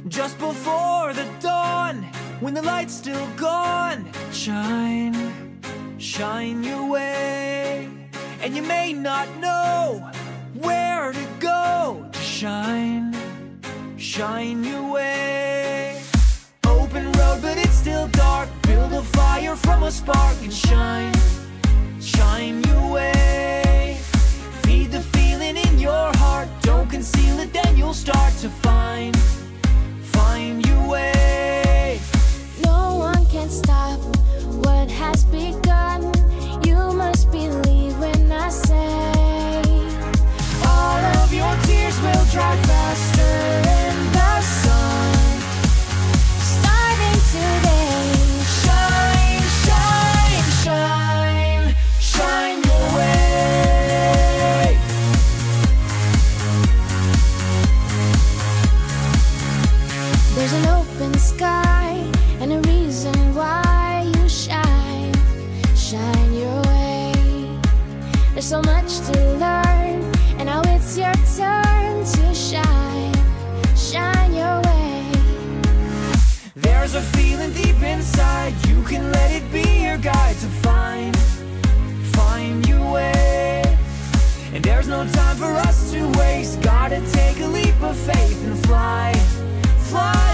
just before the dawn, when the light's still gone. Shine, shine your way, and you may not know where to go to shine, shine your way. Open road, but it's still dark. Build a fire from a spark and shine, shine your way. Feed the feeling in your heart. Don't conceal it, then you'll start to find your way. No one can stop what has begun. You must believe when I say all of your tears will dry faster in the sun. Starting today, shine, shine, shine, shine your way. there's an open sky and a reason why you shine, shine your way. There's so much to learn, and now it's your turn to shine, shine your way. There's a feeling deep inside, you can let it be your guide to find your way. And there's no time for us to waste, gotta take a leap of faith and fly, fly.